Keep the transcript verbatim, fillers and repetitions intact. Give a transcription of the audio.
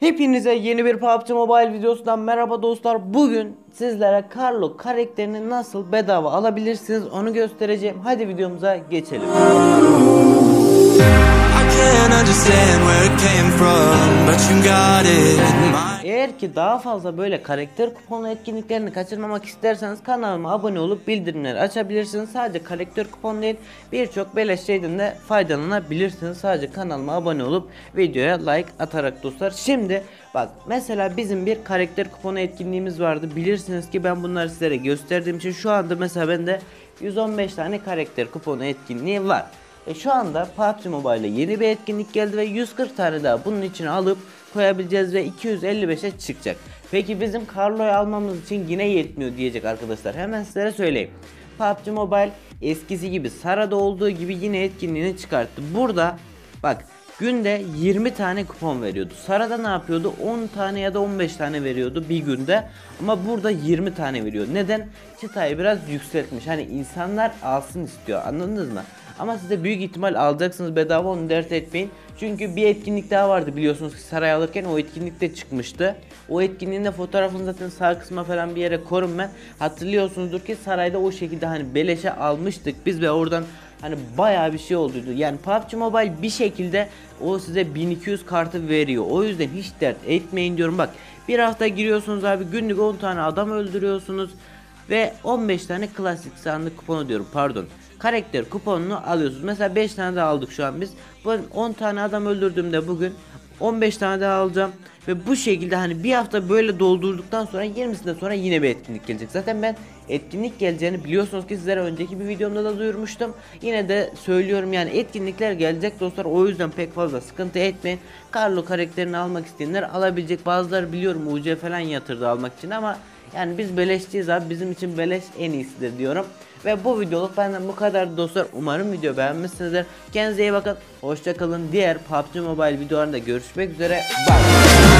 Hepinize yeni bir P U B G Mobile videosundan merhaba dostlar. Bugün sizlere Carlo karakterini nasıl bedava alabilirsiniz onu göstereceğim. Hadi videomuza geçelim. Eğer ki daha fazla böyle karakter kuponu etkinliklerini kaçırmamak isterseniz kanalıma abone olup bildirimleri açabilirsiniz. Sadece karakter kuponu değil, birçok beleş şeyden de faydalanabilirsiniz. Sadece kanalıma abone olup videoya like atarak dostlar. Şimdi bak, mesela bizim bir karakter kuponu etkinliğimiz vardı. Bilirsiniz ki ben bunları sizlere gösterdiğim için şu anda mesela bende yüz on beş tane karakter kuponu etkinliği var. E şu anda P U B G Mobile'e yeni bir etkinlik geldi ve yüz kırk tane daha bunun içine alıp koyabileceğiz ve iki yüz elli beşe çıkacak. Peki bizim Carlo'yu almamız için yine yetmiyor diyecek arkadaşlar. Hemen sizlere söyleyeyim. P U B G Mobile eskisi gibi Sara'da olduğu gibi yine etkinliğini çıkarttı. Burada bak, günde yirmi tane kupon veriyordu. Sara'da ne yapıyordu? on tane ya da on beş tane veriyordu bir günde. Ama burada yirmi tane veriyor. Neden? Çıtayı biraz yükseltmiş. Hani insanlar alsın istiyor. Anladınız mı? Ama size büyük ihtimal alacaksınız bedava, onu dert etmeyin. Çünkü bir etkinlik daha vardı biliyorsunuz ki saray alırken, o etkinlikte çıkmıştı. O etkinliğin de fotoğrafını zaten sağ kısma falan bir yere korum ben. Hatırlıyorsunuzdur ki sarayda o şekilde hani beleşe almıştık biz ve oradan hani bayağı bir şey olduydu. Yani P U B G Mobile bir şekilde o size bin iki yüz kartı veriyor. O yüzden hiç dert etmeyin diyorum. Bak, bir hafta giriyorsunuz abi, günlük on tane adam öldürüyorsunuz ve on beş tane klasik sandık kuponu diyorum pardon. Karakter kuponunu alıyorsunuz. Mesela beş tane daha aldık şu an biz. Bu on tane adam öldürdüğümde bugün on beş tane daha alacağım. Ve bu şekilde hani bir hafta böyle doldurduktan sonra yirmisinden sonra yine bir etkinlik gelecek. Zaten ben etkinlik geleceğini biliyorsunuz ki sizlere önceki bir videomda da duyurmuştum. Yine de söylüyorum, yani etkinlikler gelecek dostlar. O yüzden pek fazla sıkıntı etmeyin. Carlo karakterini almak isteyenler alabilecek. Bazıları biliyorum U C falan yatırdı almak için ama yani biz beleşçiyiz abi, bizim için beleş en iyisidir diyorum. Ve bu videoluk benden bu kadar dostlar. Umarım video beğenmişsinizdir. Kendinize iyi bakın. Hoşça kalın. Diğer P U B G Mobile videolarında görüşmek üzere. Bye.